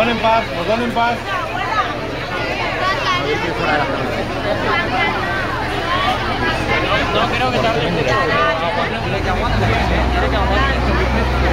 van en paz, nos van en paz. No creo que tarde. Quiere que aguante.